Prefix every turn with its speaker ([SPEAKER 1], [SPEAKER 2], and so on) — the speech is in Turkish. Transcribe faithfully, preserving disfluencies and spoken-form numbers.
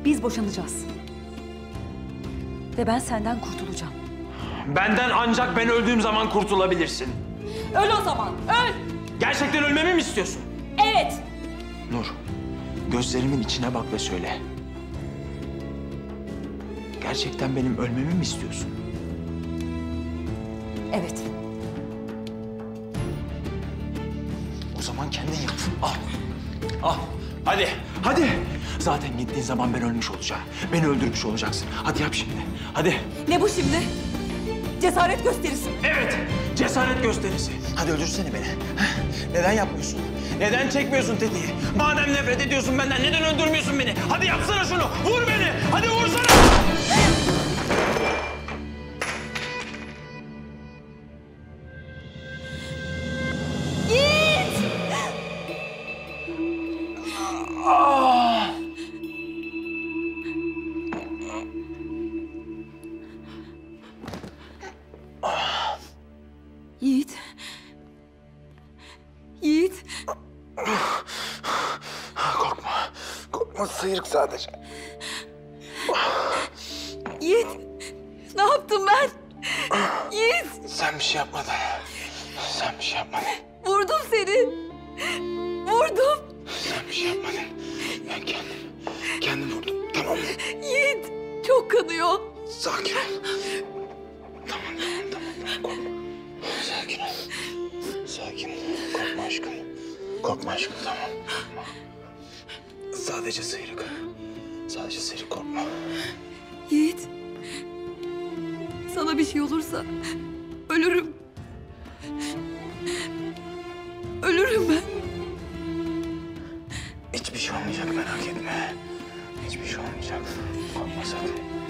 [SPEAKER 1] Biz boşanacağız. Ve ben senden kurtulacağım.
[SPEAKER 2] Benden ancak ben öldüğüm zaman kurtulabilirsin.
[SPEAKER 1] Öl o zaman, öl!
[SPEAKER 2] Gerçekten ölmemi mi istiyorsun?
[SPEAKER 1] Evet!
[SPEAKER 2] Nur, gözlerimin içine bak ve söyle. Gerçekten benim ölmemi mi istiyorsun?
[SPEAKER 1] Evet.
[SPEAKER 2] O zaman kendin yap. Al. Al. Hadi. Hadi. Zaten gittiğin zaman ben ölmüş olacağım. Beni öldürmüş olacaksın. Hadi yap şimdi. Hadi.
[SPEAKER 1] Ne bu şimdi? Cesaret gösterisi mi?
[SPEAKER 2] Evet. Cesaret gösterisi. Hadi öldürsene beni. Heh. Neden yapmıyorsun? Neden çekmiyorsun tetiği? Madem nefret ediyorsun benden neden öldürmüyorsun beni? Hadi yapsana şunu. Vur beni. Hadi vursana.
[SPEAKER 1] Yiğit. Yiğit.
[SPEAKER 2] Korkma. Korkma sıyrık sadece.
[SPEAKER 1] Yiğit. Ne yaptım ben? Yiğit.
[SPEAKER 2] Sen bir şey yapmadın. Sen bir şey yapmadın.
[SPEAKER 1] Vurdum seni. Vurdum.
[SPEAKER 2] Sen bir şey yapmadın. Ben kendim, kendim vurdum. Tamam mı?
[SPEAKER 1] Yiğit. Çok kanıyor.
[SPEAKER 2] Sakin ol. Tamam, tamam, tamam. tamam. Korkma. Sakin ol. Sakin ol. Korkma aşkım. Korkma aşkım, tamam. Korkma. Sadece sıyrık. Sadece sıyrık, korkma.
[SPEAKER 1] Yiğit. Sana bir şey olursa ölürüm. Ölürüm ben.
[SPEAKER 2] Hiçbir şey olmayacak, merak etme. Hiçbir şey olmayacak. Korkma sakın.